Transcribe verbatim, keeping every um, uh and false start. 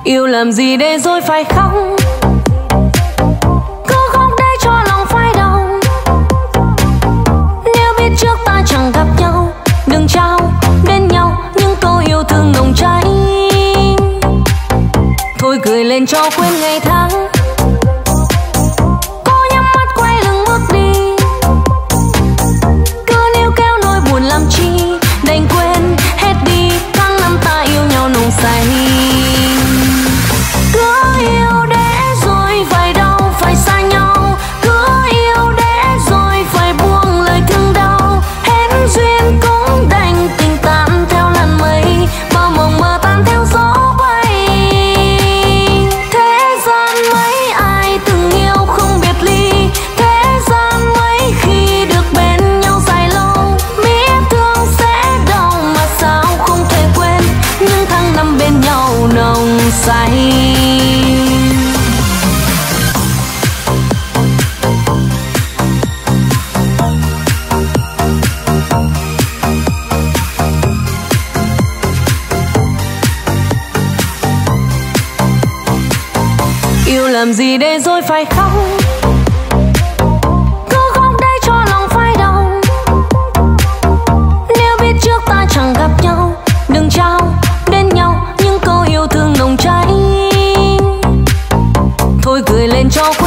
Yêu làm gì để rồi phải khóc, cứ khóc để cho lòng phai đau. Nếu biết trước ta chẳng gặp nhau, đừng trao đến nhau những câu yêu thương nồng cháy. Thôi cười lên cho quên ngày tháng, cô nhắm mắt quay lưng bước đi. Cứ níu kéo nỗi buồn làm chi, đành quên hết đi tháng năm ta yêu nhau nồng say. Cứ yêu để rồi phải đau, phải xa nhau. Cứ yêu để rồi phải buông lời thương đau. Hết duyên cũng đành tình tàn theo làn mây, bao mộng mơ tan theo gió bay. Thế gian mấy ai từng yêu không biệt ly, thế gian mấy khi được bên nhau dài lâu. Biết thương sẽ đau mà sao không thể quên những tháng năm bên nhau nồng say. Yêu làm gì để rồi phải khóc, cứ khóc để cho lòng phai đau. Nếu biết trước ta chẳng gặp nhau, đừng trao đến nhau những câu yêu thương nồng cháy. Thôi cười lên cho